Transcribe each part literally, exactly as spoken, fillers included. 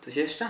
Coś jeszcze?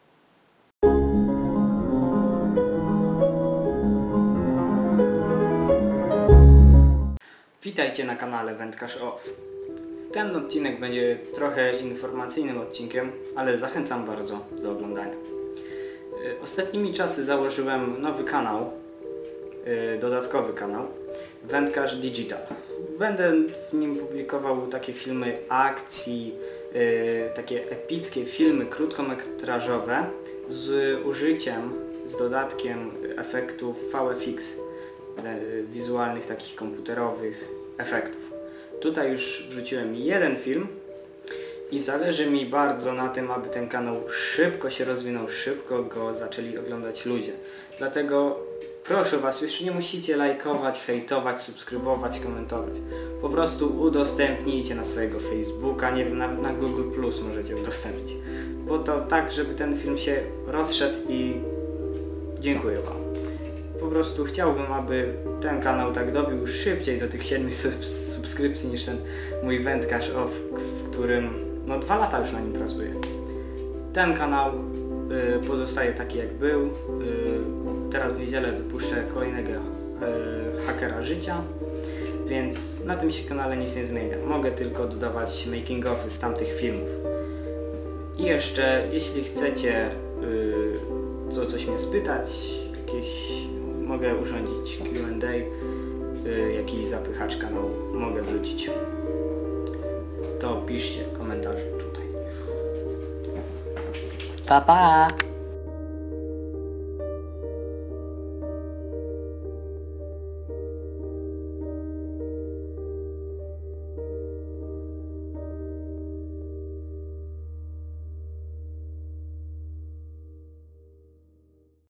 Witajcie na kanale Wędkarz Off. Ten odcinek będzie trochę informacyjnym odcinkiem, ale zachęcam bardzo do oglądania. Ostatnimi czasy założyłem nowy kanał, dodatkowy kanał, Wędkarz Digital. Będę w nim publikował takie filmy akcji, takie epickie filmy krótkometrażowe z użyciem, z dodatkiem efektów V F X, wizualnych, takich komputerowych efektów. Tutaj już wrzuciłem jeden film i zależy mi bardzo na tym, aby ten kanał szybko się rozwinął, szybko go zaczęli oglądać ludzie. Dlatego proszę Was, już nie musicie lajkować, hejtować, subskrybować, komentować. Po prostu udostępnijcie na swojego Facebooka, nie wiem, nawet na Google plus możecie udostępnić. Bo to tak, żeby ten film się rozszedł i dziękuję Wam. Po prostu chciałbym, aby ten kanał tak dobił szybciej do tych siedmiu subskrypcji niż ten mój Wędkarz Off, w którym no dwa lata już na nim pracuję. Ten kanał y, pozostaje taki jak był. Y, teraz w niedzielę wypuszczę kolejnego y, hakera życia, więc na tym się kanale nic nie zmienia. Mogę tylko dodawać making ofy z tamtych filmów. I jeszcze, jeśli chcecie y, co coś mnie spytać, jakieś mogę urządzić Q and A, y, jakiś zapychacz kanału mogę wrzucić. To piszcie komentarze tutaj. Pa, pa!